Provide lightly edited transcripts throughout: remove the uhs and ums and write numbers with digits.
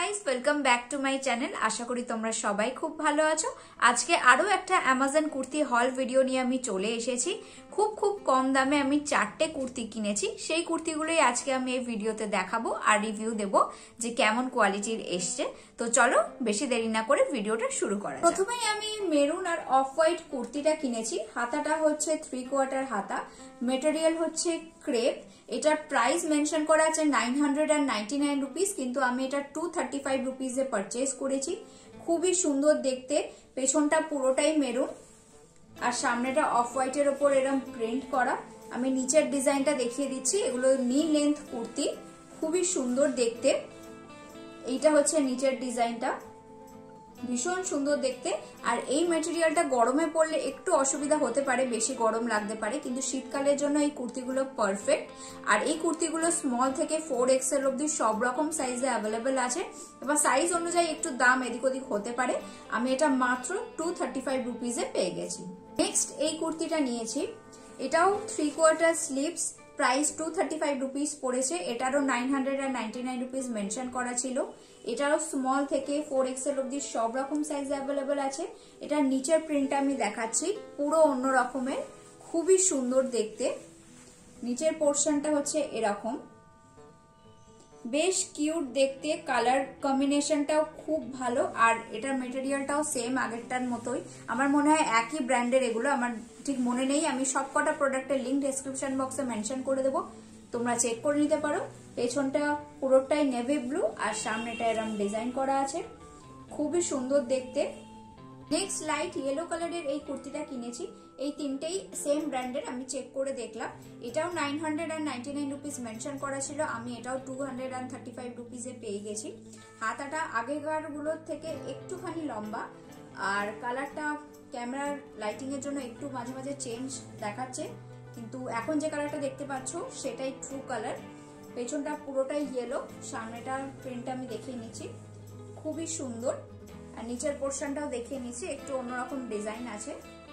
Guys, welcome back to my channel. আশা করি তোমরা সবাই খুব ভালো আছো। আজকে আরো একটা অ্যামাজন কুর্তি হল ভিডিও নিয়ে আমি চলে এসেছি। খুব কম দামে আমি 4টে কুর্তি কিনেছি। সেই কুর্তিগুলোই আজকে আমি এই ভিডিওতে দেখাবো আর রিভিউ দেব যে কেমন কোয়ালিটির এসছে। তো চলো বেশি দেরি না করে ভিডিওটা শুরু করা যাক। প্রথমেই আমি মেরুন আর অফ হোয়াইট কুর্তিটা কিনেছি। হাতাটা হচ্ছে 3/4 হাতা, মেটেরিয়াল হচ্ছে ক্রেপ। এটার প্রাইস মেনশন করা আছে 999 রুপিস, কিন্তু আমি এটা 235 রুপিসে পারচেজ করেছি। খুবই সুন্দর দেখতে। পেছনটা পুরোটাই মেরুন আর সামনেটা অফ হোয়াইটের ওপর এরকম প্রিন্ট করা। আমি নিচের ডিজাইনটা দেখিয়ে দিচ্ছি। এগুলো নি লেন্থ কুর্তি, খুবই সুন্দর দেখতে। এইটা হচ্ছে নিচের ডিজাইনটা, ভীষণ সুন্দর দেখতে। আর এই ম্যাটেরিয়ালটা গরমে পড়লে একটু অসুবিধা হতে পারে, বেশি গরম লাগতে পারে, কিন্তু শীতকালের জন্য এই কুর্তিগুলো পারফেক্ট। আর এই কুর্তিগুলো স্মল থেকে 4XL অব্দি সব রকম সাইজে অ্যাভেলেবেল আছে। এবার সাইজ অনুযায়ী একটু দাম এদিক ওদিক হতে পারে। আমি এটা মাত্র 235 রুপিসে পেয়ে গেছি। নেক্সট এই কুর্তিটা নিয়েছি। এটাও 3/4 স্লিভস, প্রাইস 235 রুপিস পড়েছে। এটারও 999 রুপিস মেনশন করা ছিল। এটারও স্মল থেকে 4XL অব্দি সব রকম সাইজ অ্যাভেলেবেল আছে। এটার নিচের প্রিন্টটা আমি দেখাচ্ছি, পুরো অন্য রকমের, খুবই সুন্দর দেখতে। নিচের পোর্শনটা হচ্ছে এরকম, বেশ কিউট দেখতে। কালার কম্বিনেশনটাও খুব ভালো। আর এটার মেটেরিয়ালটাও সেম আগেরটার মতোই। আমার মনে হয় একই ব্র্যান্ডের এগুলো, আমার ঠিক মনে নেই। আমি সবকটা প্রোডাক্টের লিঙ্ক ডেসক্রিপশন বক্সে মেনশন করে দেবো, তোমরা চেক করে নিতে পারো। পেছনটা পুরোটাই নেভি ব্লু আর সামনেটা এরকম ডিজাইন করা আছে, খুবই সুন্দর দেখতে। নেক্সট লাইট ইয়েলো কালারের এই কুর্তিটা কিনেছি। এই তিনটেই সেম ব্র্যান্ডের, আমি চেক করে দেখলাম। এটাও 999 রুপিস মেনশন করা ছিল, আমি এটাও 235 রুপিসে পেয়ে গেছি। হাতাটা আগেকার গুলোর থেকে একটুখানি লম্বা, আর কালারটা ক্যামেরার লাইটিং এর জন্য একটু মাঝে মাঝে চেঞ্জ দেখাচ্ছে, কিন্তু এখন যে কালারটা দেখতে পাচ্ছ সেটাই ট্রু কালার। পেছনটা পুরোটাই ইয়েলো, সামনেটার প্রিন্টটা আমি দেখিয়ে নিচ্ছি, খুবই সুন্দর। আর নিচের পোর্শনটাও দেখিয়ে নিচ্ছি, একটু অন্যরকম ডিজাইন আছে।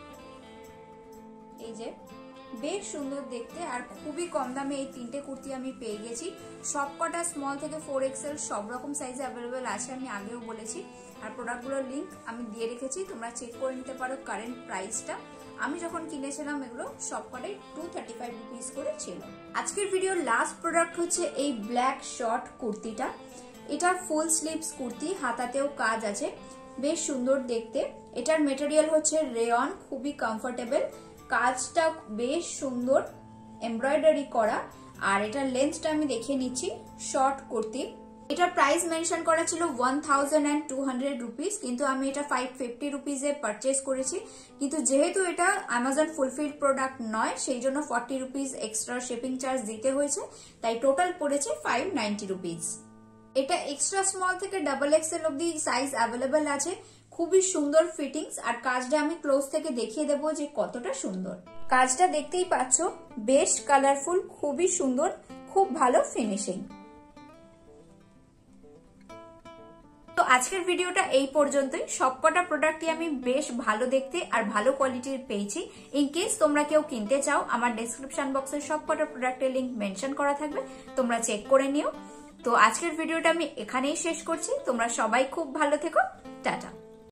এই যে বেশ সুন্দর দেখতে। আর খুবই কম দামে এই তিনটে কুর্তি আমি পেয়ে গেছি। সবকটা স্মল থেকে 4XL সব রকম সাইজে অ্যাভেলেবেল আছে, আমি আগেও বলেছি। আর প্রোডাক্টগুলোর লিঙ্ক আমি দিয়ে রেখেছি, তোমরা চেক করে নিতে পারো কারেন্ট প্রাইসটা। আমি যখন কিনেছিলাম এগুলো সবকটাই 235 রুপিস করে ছিল। আজকের ভিডিওর লাস্ট প্রোডাক্ট হচ্ছে এই ব্ল্যাক শর্ট কুর্তিটা। এটা ফুল স্লিভস কুর্তি, হাতাতেও কাজ আছে, বেশ সুন্দর দেখতে। এটার মেটেরিয়াল হচ্ছে রেয়ন, খুবই কমফোর্টেবল। কাজটা বেশ সুন্দর এমব্রয়ডারি করা। আর এটার লেন্থটা আমি দেখিয়ে নিচ্ছি। শর্ট কুর্তি, এটার প্রাইস মেনশন করা ছিল 1200 রুপিস, কিন্তু আমি এটা 550 রুপিসে পারচেজ করেছি। কিন্তু যেহেতু এটা অ্যামাজন ফুলফিল প্রোডাক্ট নয়, সেই জন্য 40 রুপিস এক্সট্রা শিপিং চার্জ দিতে হয়েছে, তাই টোটাল পড়েছে 590 রুপিস। এটা এক্সট্রা স্মল থেকে XXL অব্দি সাইজ অ্যাভেলেবেল আছে। খুবই সুন্দর ফিটিংস। আর কাজটা আমি ক্লোজ থেকে দেখিয়ে দেবো যে কতটা সুন্দর। কাজটা দেখতেই পাচ্ছ, বেশ কালারফুল, খুবই সুন্দর, খুব ভালো ফিনিশিং। তো আজকের ভিডিওটা এই পর্যন্তই। সবকটা প্রোডাক্টই আমি বেশ ভালো দেখতে আর ভালো কোয়ালিটির পেয়েছি। ইন কেস তোমরা কেউ কিনতে চাও, আমার ডেসক্রিপশন বক্সে সবকটা প্রোডাক্টের লিঙ্ক মেনশন করা থাকবে, তোমরা চেক করে নিও। তো আজকের ভিডিওটা আমি এখানেই শেষ করছি। তোমরা সবাই খুব ভালো থেকো। টাটা।